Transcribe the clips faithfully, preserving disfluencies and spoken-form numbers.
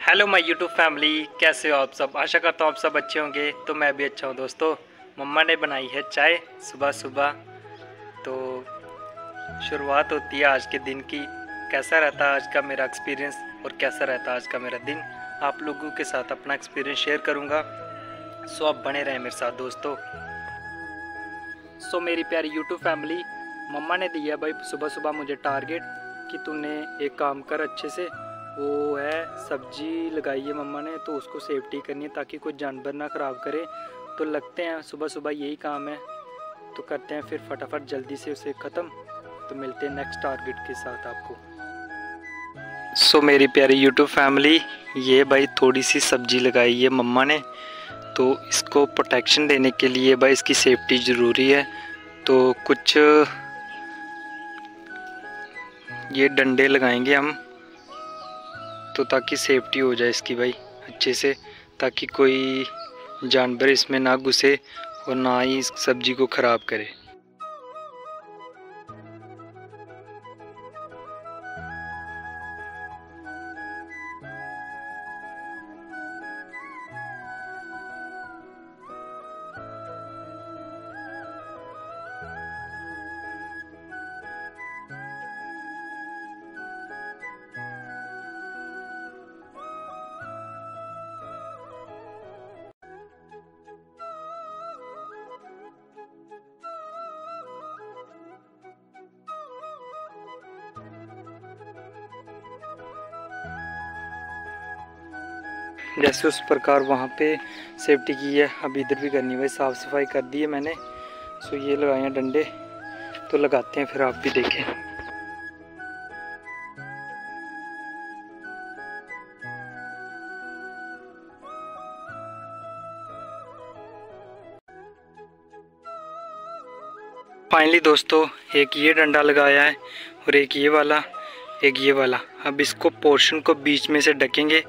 Hello my YouTube family, कैसे हो आप सब। आशा करता हूँ आप सब अच्छे होंगे। तो मैं भी अच्छा हूँ दोस्तों। मम्मा ने बनाई है चाय सुबह सुबह। तो शुरुआत होती है आज के दिन की। कैसा रहता है आज का मेरा एक्सपीरियंस और कैसा रहता है आज का मेरा दिन, आप लोगों के साथ अपना एक्सपीरियंस शेयर करूँगा। सो आप बने रहें मेरे साथ दोस्तों। सो मेरी प्यारी यूट्यूब फैमिली, मम्मा ने दिया भाई सुबह सुबह मुझे टारगेट कि तूने एक काम कर अच्छे से। वो है सब्जी लगाई है मम्मा ने, तो उसको सेफ्टी करनी है ताकि कोई जानवर ना ख़राब करे। तो लगते हैं सुबह सुबह यही काम है, तो करते हैं फिर फटाफट जल्दी से उसे ख़त्म। तो मिलते हैं नेक्स्ट टारगेट के साथ आपको। सो मेरी प्यारी यूट्यूब फैमिली, ये भाई थोड़ी सी सब्जी लगाई है मम्मा ने, तो इसको प्रोटेक्शन देने के लिए भाई इसकी सेफ्टी ज़रूरी है। तो कुछ ये डंडे लगाएंगे हम, तो ताकि सेफ्टी हो जाए इसकी भाई अच्छे से, ताकि कोई जानवर इसमें ना घुसे और ना ही इस सब्जी को ख़राब करे। जैसे उस प्रकार वहाँ पे सेफ्टी की है, अब इधर भी करनी है भाई। साफ़ सफाई कर दी है मैंने। सो ये लगाए हैं डंडे, तो लगाते हैं फिर आप भी देखें। फाइनली दोस्तों, एक ये डंडा लगाया है और एक ये वाला, एक ये वाला। अब इसको पोर्शन को बीच में से ढकेंगे।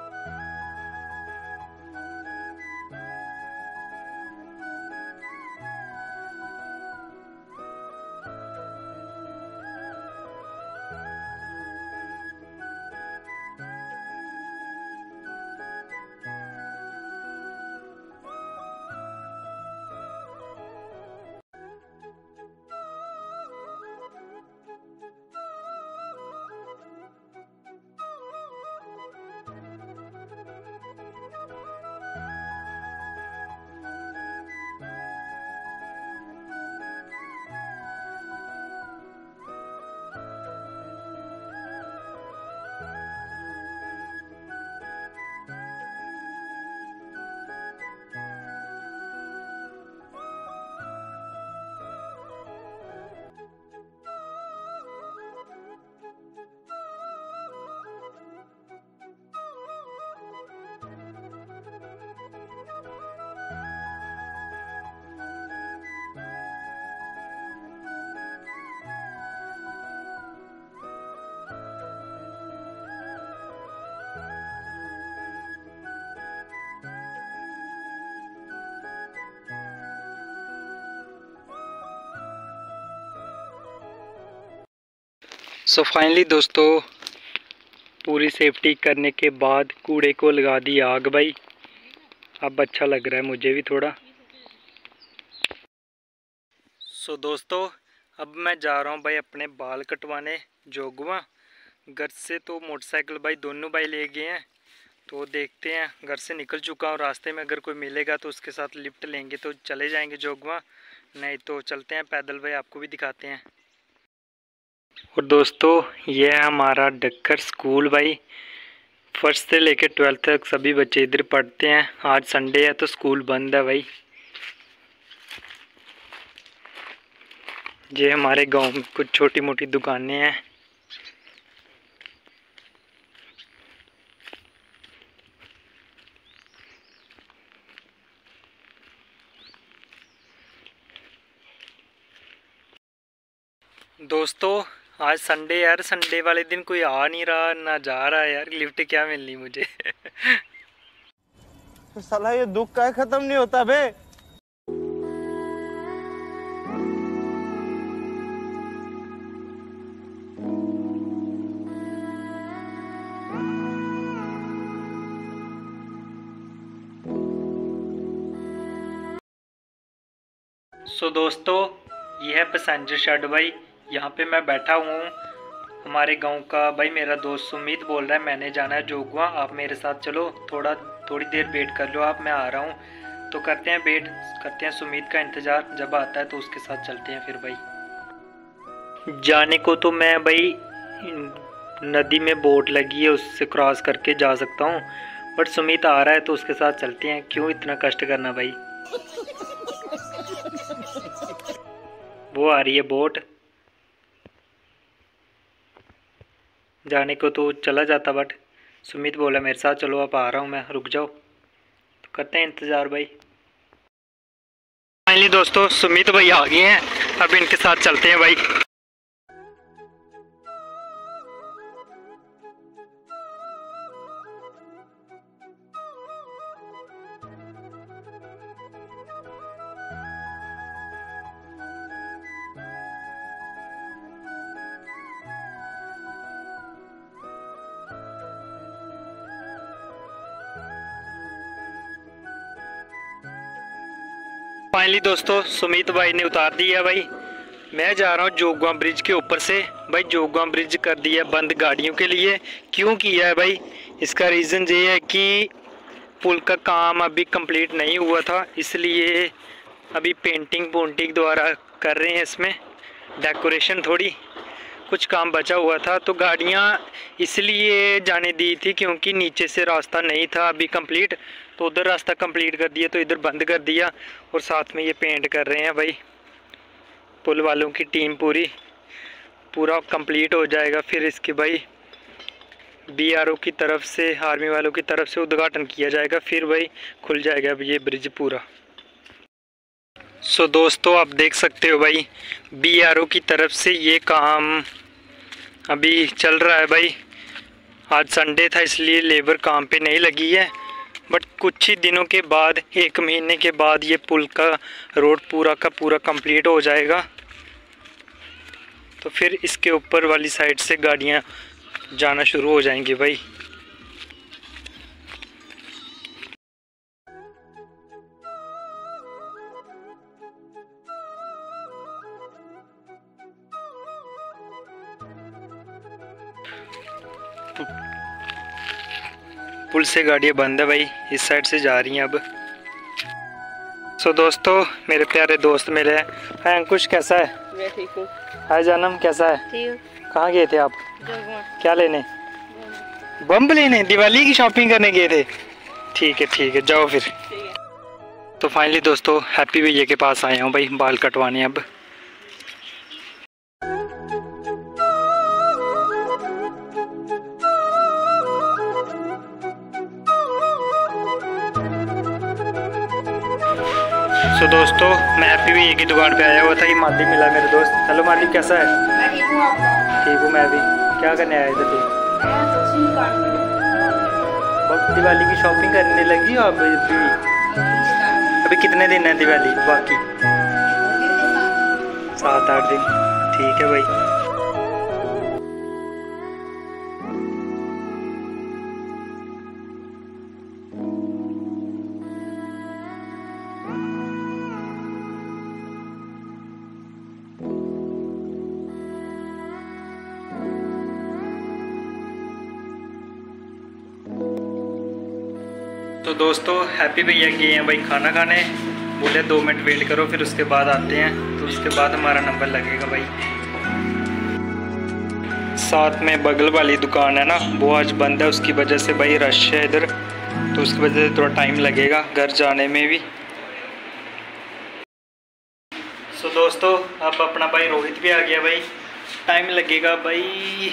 सो फाइनली दोस्तों, पूरी सेफ्टी करने के बाद कूड़े को लगा दी आग भाई। अब अच्छा लग रहा है मुझे भी थोड़ा। सो दोस्तों, अब मैं जा रहा हूँ भाई अपने बाल कटवाने जोगवा। घर से तो मोटरसाइकिल भाई दोनों भाई ले गए हैं, तो देखते हैं। घर से निकल चुका हूँ, रास्ते में अगर कोई मिलेगा तो उसके साथ लिफ्ट लेंगे तो चले जाएंगे जोगवा, नहीं तो चलते हैं पैदल भाई, आपको भी दिखाते हैं। और दोस्तों, ये है हमारा डक्कर स्कूल भाई। फर्स्ट से लेकर ट्वेल्थ तक सभी बच्चे इधर पढ़ते हैं। आज संडे है तो स्कूल बंद है भाई। ये हमारे गांव में कुछ छोटी मोटी दुकानें हैं। दोस्तों, आज संडे यार, संडे वाले दिन कोई आ नहीं रहा ना जा रहा है यार। लिफ्ट क्या मिलनी मुझे। साला ये दुख का खत्म नहीं होता बे। सो दोस्तों, ये है पैसेंजर शेड भाई। यहाँ पे मैं बैठा हूँ। हमारे गांव का भाई मेरा दोस्त सुमित बोल रहा है मैंने जाना है जोगवा, आप मेरे साथ चलो, थोड़ा थोड़ी देर वेट कर लो आप, मैं आ रहा हूँ। तो करते हैं वेट, करते हैं सुमित का इंतज़ार, जब आता है तो उसके साथ चलते हैं फिर भाई। जाने को तो मैं भाई नदी में बोट लगी है उससे क्रॉस करके जा सकता हूँ, बट सुमित आ रहा है तो उसके साथ चलते हैं, क्यों इतना कष्ट करना भाई। वो आ रही है बोट, जाने को तो चला जाता बट सुमित बोला मेरे साथ चलो, आप आ रहा हूँ मैं, रुक जाओ। तो करते हैं इंतज़ार भाई। फाइनली दोस्तों सुमित भाई आ गए हैं, अब इनके साथ चलते हैं भाई। फाइनली दोस्तों सुमित भाई ने उतार दिया भाई। मैं जा रहा हूँ जोगवा ब्रिज के ऊपर से भाई। जोगवा ब्रिज कर दिया बंद गाड़ियों के लिए। क्यों किया है भाई, इसका रीज़न ये है कि पुल का काम अभी कंप्लीट नहीं हुआ था, इसलिए अभी पेंटिंग पोंटिंग द्वारा कर रहे हैं, इसमें डेकोरेशन थोड़ी कुछ काम बचा हुआ था। तो गाड़ियाँ इसलिए जाने दी थी क्योंकि नीचे से रास्ता नहीं था अभी कंप्लीट, तो उधर रास्ता कंप्लीट कर दिया तो इधर बंद कर दिया। और साथ में ये पेंट कर रहे हैं भाई, पुल वालों की टीम पूरी, पूरा कंप्लीट हो जाएगा फिर इसके भाई बीआरओ की तरफ से, आर्मी वालों की तरफ से उद्घाटन किया जाएगा, फिर भाई खुल जाएगा अभी ये ब्रिज पूरा। सो दोस्तों आप देख सकते हो भाई बीआरओ की तरफ से ये काम अभी चल रहा है भाई। आज संडे था इसलिए लेबर काम पे नहीं लगी है, बट कुछ ही दिनों के बाद, एक महीने के बाद ये पुल का रोड पूरा का पूरा कंप्लीट हो जाएगा। तो फिर इसके ऊपर वाली साइड से गाड़ियाँ जाना शुरू हो जाएंगी भाई। पुल से गाड़ियाँ बंद है भाई, इस साइड से जा रही हैं अब। सो दोस्तों मेरे प्यारे दोस्त मिले हैं। हाय अंकुश कैसा है? मैं ठीक हूँ। हाय जानम कैसा है? ठीक हूँ। कहाँ गए थे आप? जोगवा। क्या लेने? बम लेने, दिवाली की शॉपिंग करने गए थे? ठीक है ठीक है, जाओ फिर। तो फाइनली दोस्तों हैप्पी भैया के पास आया हूँ भाई, बाल कटवाने अब। तो दोस्तों मैं हैप्पी भैया की दुकान पे आया हुआ था, ये मादी मिला मेरे दोस्त। हेलो मादी कैसा है? मैं ठीक हूँ। आप ठीक हूँ मैं भी। क्या करने आया इधर तू? बस दिवाली की शॉपिंग करने लगी हो आप अभी? अभी कितने दिन है दिवाली बाकी? सात आठ दिन। ठीक है भाई। तो दोस्तों हैप्पी भैया गए हैं भाई खाना खाने, बोले दो मिनट वेट करो फिर उसके बाद आते हैं, तो उसके बाद हमारा नंबर लगेगा भाई। साथ में बगल वाली दुकान है ना वो आज बंद है, उसकी वजह से भाई रश है इधर, तो उसकी वजह से थोड़ा टाइम लगेगा घर जाने में भी। सो दोस्तों अब अपना भाई रोहित भी आ गया भाई, टाइम लगेगा भाई।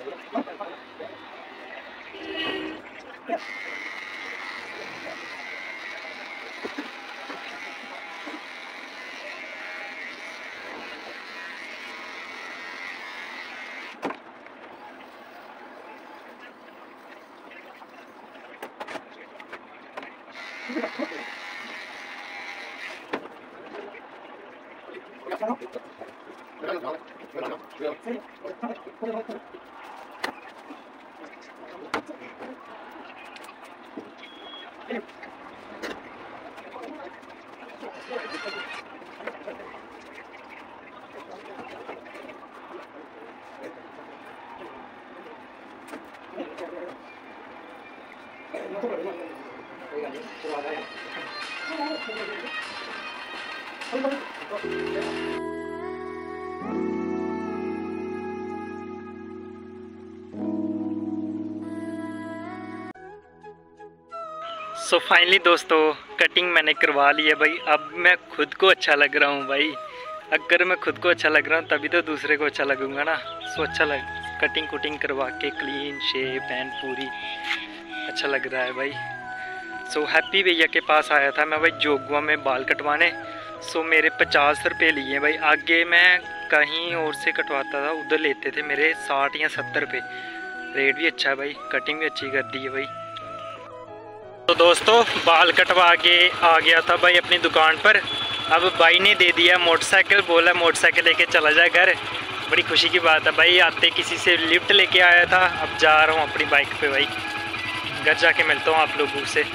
सो फाइनली दोस्तों कटिंग मैंने करवा ली है भाई। अब मैं खुद को अच्छा लग रहा हूँ भाई। अगर मैं खुद को अच्छा लग रहा हूँ तभी तो दूसरे को अच्छा लगूंगा ना। सो अच्छा लग कटिंग कुटिंग करवा के क्लीन शेप एंड पूरी अच्छा लग रहा है भाई। सो हैप्पी भैया के पास आया था मैं भाई जोगुआ में बाल कटवाने। सो मेरे पचास रुपये लिए भाई। आगे मैं कहीं और से कटवाता था, उधर लेते थे मेरे साठ या सत्तर रुपये। रेट भी अच्छा है भाई, कटिंग भी अच्छी कर दी है भाई। तो दोस्तों बाल कटवा के आ गया था भाई अपनी दुकान पर। अब भाई ने दे दिया मोटरसाइकिल, बोला मोटरसाइकिल लेके चला जाए घर। बड़ी खुशी की बात है भाई। आते किसी से लिफ्ट लेके आया था, अब जा रहा हूँ अपनी बाइक पे भाई। घर जाके मिलता हूँ आप लोगों से।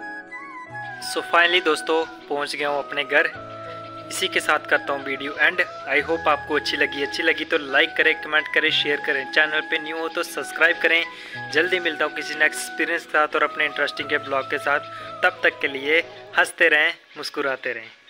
सो फाइनली दोस्तों पहुँच गया हूँ अपने घर। इसी के साथ करता हूँ वीडियो एंड। आई होप आपको अच्छी लगी। अच्छी लगी तो लाइक करें, कमेंट करें, शेयर करें। चैनल पे न्यू हो तो सब्सक्राइब करें। जल्दी मिलता हूँ किसी नेक्स्ट एक्सपीरियंस के साथ और अपने इंटरेस्टिंग के ब्लॉग के साथ। तब तक के लिए हंसते रहें, मुस्कुराते रहें।